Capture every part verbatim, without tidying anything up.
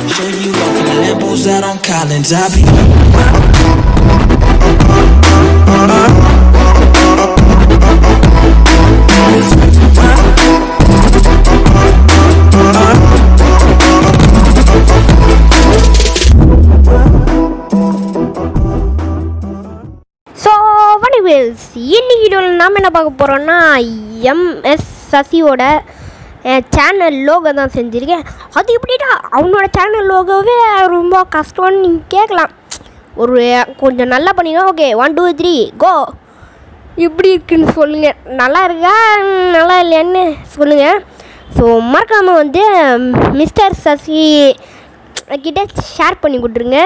Show you off in the Lambos out on Collins. I be So what else? இன்னைக்கு வீடியோவில் நாம் என்ன பார்க்க போகிறோன்னா எம்எஸ் சசியோட சேனல் லோகோ தான் செஞ்சுருக்கேன். அது எப்படிடா அவனோட சேனல் லோகோவே ரொம்ப கஷ்டம்னு நீங்கள் கேட்கலாம். ஒரு கொஞ்சம் நல்லா பண்ணிங்கன்னா okay one two three go இப்படி இருக்குன்னு சொல்லுங்கள். நல்லா இருக்கா நல்லா இல்லையான்னு சொல்லுங்கள். ஸோ மறக்காமல் வந்து மிஸ்டர் சசி கிட்டே ஷேர் பண்ணி கொடுத்துருங்க.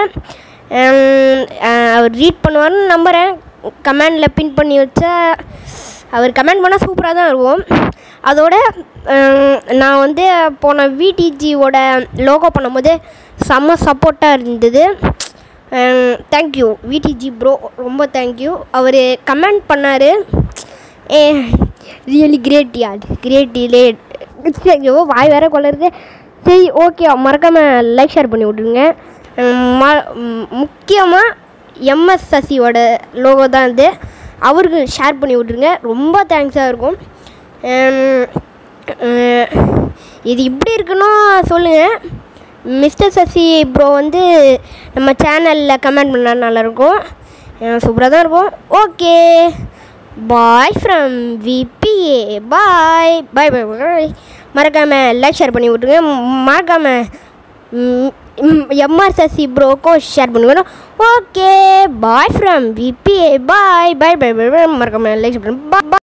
அவர் ரீட் பண்ணுவார்னு நம்புகிறேன். கமெண்டில் பின் பண்ணி வச்சா அவர் கமெண்ட் பண்ணால் சூப்பராக தான் இருக்கும். அதோட நான் வந்து போன விடிஜியோட லோகோ பண்ணும்போது செம்ம சப்போர்ட்டாக இருந்தது. தேங்க்யூ விடிஜி ப்ரோ, ரொம்ப தேங்க்யூ. அவர் கமெண்ட் பண்ணார், ஏ ரியலி கிரேட் யார் கிரேட் லேட். ஐயோ வாய் வேறு கொள்ளறது. சரி ஓகே, மறக்காமல் லைக் ஷேர் பண்ணி விட்ருங்க. ம முக்கியமாக எம்எஸ் சசியோட லோகோ தான் இது, அவருக்கு ஷேர் பண்ணி விட்ருங்க. ரொம்ப தேங்க்ஸாக இருக்கும். இது இப்படி இருக்கணும் சொல்லுங்கள். மிஸ்டர் சசி ப்ரோ வந்து நம்ம சேனலில் கமெண்ட் பண்ணால் நல்லாயிருக்கும், சூப்பராக தான் இருக்கும். Okay bye from VBA. Bye bye bye bye. மறக்காமல் லைக் ஷேர் பண்ணி விட்ருங்க. மறக்காமல் எம்ஆர் சசி ப்ரோக்கும் ஷேர் பண்ணுவேன். Okay bye from VBA. Bye bye bye bye. மறக்காமல் லைக் ஷேர் பண்ணி பாய்.